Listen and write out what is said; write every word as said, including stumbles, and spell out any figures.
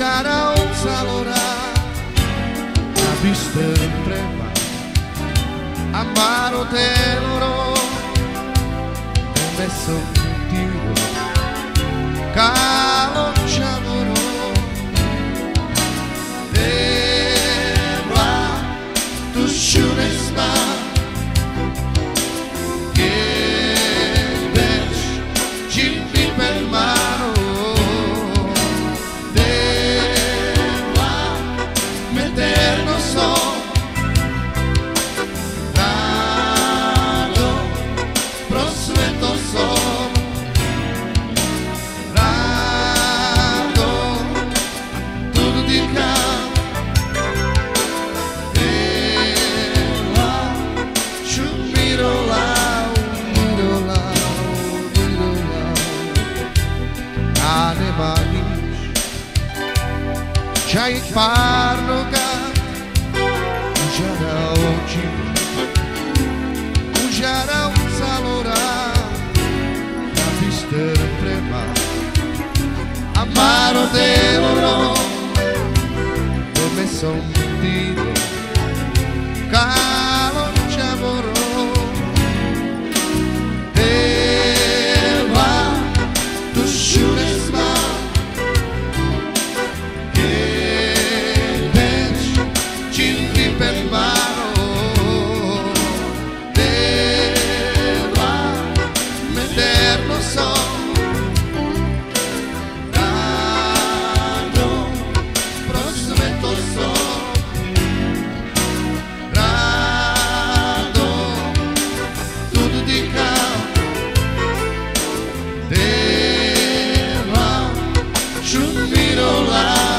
era un salorà, la vista in prema, amaro te loro, ho messo un tiro, calo c'amoro, e va, tu sciures ma, che ves, ci vi per mano, eterno son, rado, prosueto son, rado, tudo di cá, ela, chumiro lá, miro lá, miro lá, anemais, já parno cá. Ujará oggi, ujará un salorà, la vista prema, amaro te loro, ho messo un tiro, calo c'amoro, te va, tu sciures ma, che pensi, ci per mano, deva meterlo so, rado, prosueto so, rado, tudo di cá, deva, chumiro lá.